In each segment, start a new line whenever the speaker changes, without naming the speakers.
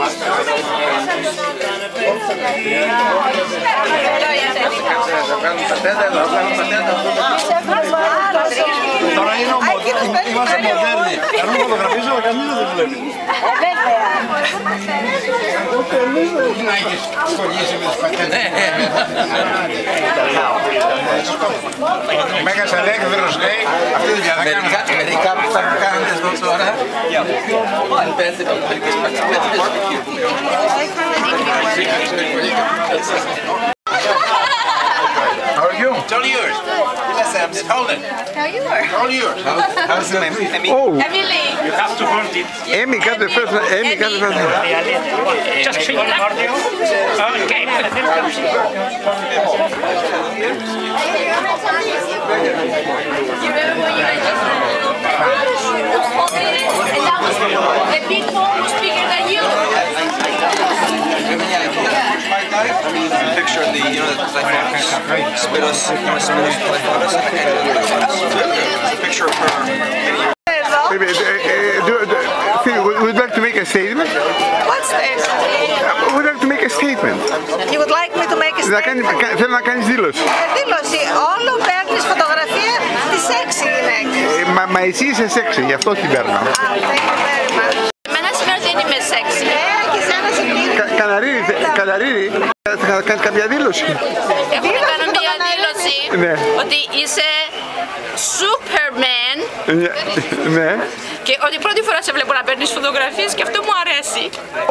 Τώρα είμαστε μοντέρνοι. Αν φωτογραφίζω, κανείς δεν βλέπει.
Βέβαια.
Να έχεις σχολήσει με τις πατέντες. Μέγας Αλέκδρος λέει, αυτή τη δουλειά θα κάνουμε.
Μερικά που θα μου κάνετε εδώ τώρα, αν πέντε από μερικές πατέντες.
How are you?
It's all yours. Yes, I'm just holding.
How you are?
All yours. How's the name?
Oh,
Emily.
You have to hold it.
Amy got the first one. Amy got the first one.
Just shake it up. Okay.
You remember when you guys just and that was the big ball was bigger than you.
Picture of the, you know, like Spiros, picture of her.
Maybe, would you like to make a statement?
What statement?
Would you like to make a statement?
You would like me to make a statement?
Θέλω να κάνεις δήλωση.
Δήλωση. Όλο παίρνεις φωτογραφία τη σεξι γυναίκα.
Μα εσύ είσαι σεξι, γι' αυτό την παίρνω.
Thank you very much.
Εμένα σήμερα δεν είμαι σεξι.
Έχεις ένα συμπλήρωμα.
Καναρίδη, θα κάνεις κάποια δήλωση?
Έχω να κάνω μια δήλωση
Ναι.
ότι είσαι Superman
Ναι.
και ότι πρώτη φορά σε βλέπω να παίρνεις φωτογραφίες και αυτό μου αρέσει.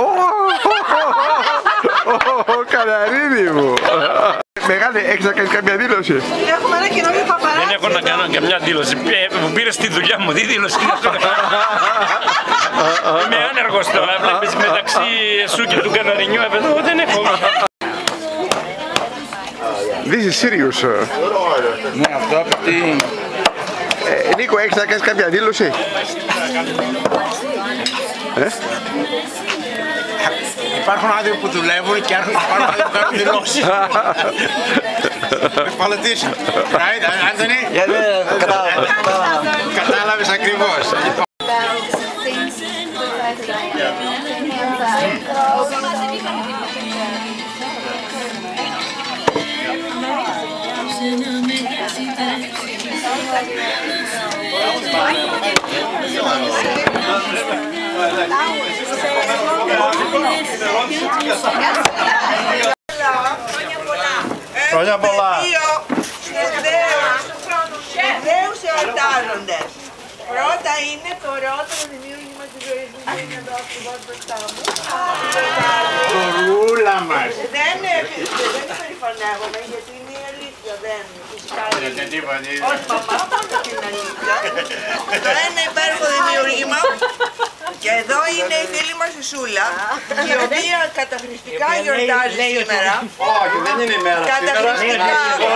Καναρίδη μου. Μεγάλη, έχεις να κάνεις κάποια δήλωση?
Έχουμε ένα καινούριο παπαράκι.
Δεν έχω να κάνω καμιά δήλωση. Μου πήρες τη δουλειά μου, τι δήλωση είναι αυτό? Είμαι άνεργος τώρα, βλέπεις μεταξύ σου και του καναρινιού, εδώ δεν έχω.
This is serious.
Ναι, αυτό απαιτεί.
Νίκο, έχεις να κάνεις κάποια δήλωση?
Υπάρχουν άδειοι που δουλεύουν και υπάρχουν άδειοι που κάνουν δηλώσεις. Politician. Right, Anthony? Κατάλαβες ακριβώς. Χρόνια πολλά.
Σπουδαίους εορτάζοντες. Πρώτα είναι το ωραιότερο δημιούργημα της ζωής μου. Είναι εδώ ακριβώς μπροστά μου.
Κορούλα μας.
Δεν περηφανεύομαι γιατί είναι η αλήθεια. Δεν φυσικά είναι. Όχι παπά, πάντα είναι αλήθεια. Το ένα υπέροχο δημιούργημα. Και εδώ είναι η φίλη μας η Σούλα, η οποία καταχρηστικά γιορτάζει σήμερα.
Όχι, δεν είναι η μέρα.
Καταχρηστικά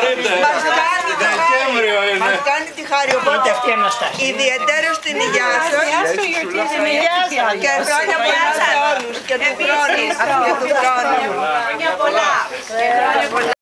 μας κάνει τη χάρη, οπότε ιδιαιτέρως την υγειά σας και χρόνια πολλά σε όλους και του χρόνου. Χρόνια πολλά.